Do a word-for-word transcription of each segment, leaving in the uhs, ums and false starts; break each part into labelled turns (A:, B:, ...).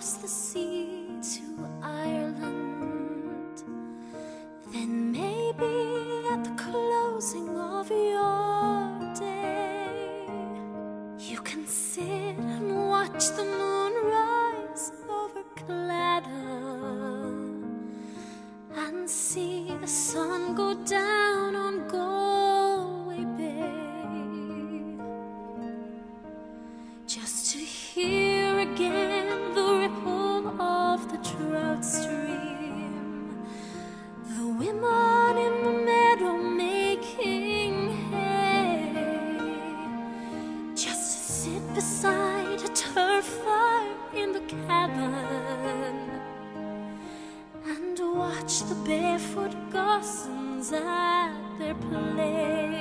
A: across the sea to Ireland, then maybe at the closing of your day, you can sit and watch the moon rise over Claddagh and see the sun go down on Galway Bay, just to hear again the ripple of the trout stream, the women in the meadow making hay, just to sit beside a turf fire in the cabin and watch the barefoot gossans at their play.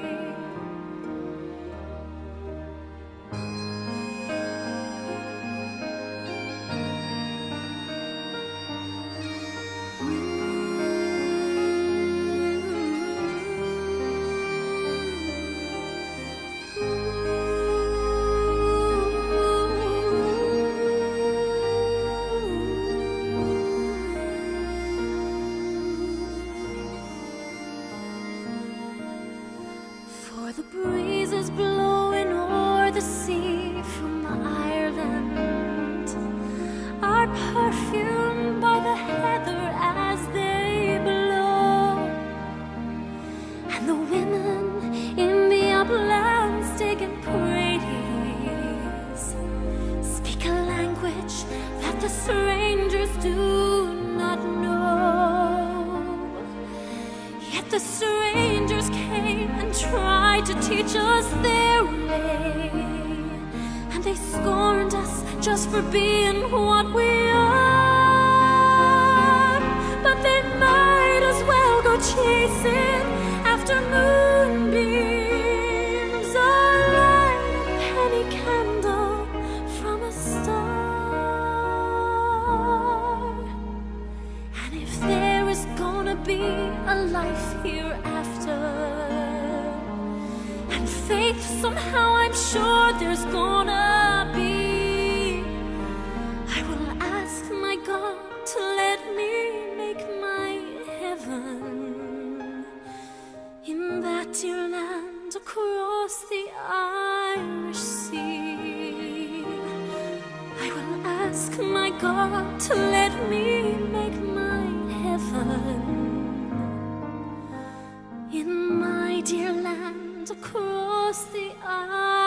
A: The breeze is blowing o'er the sea from Ireland, are perfumed by the heather as they blow, and the women in the uplands digging praties speak a language that the strangers do not know. Yet the strangers came and tried to teach us their way, and they scorned us just for being what we are. But they might as well go chasing after moonbeams or light a penny candle from a star. And if there is gonna be a life hereafter, and faith somehow I'm sure there's gonna be, I will ask my God to let me make my heaven in that dear land across the Irish Sea. I will ask my God to let me make my heaven in my dear land across the Irish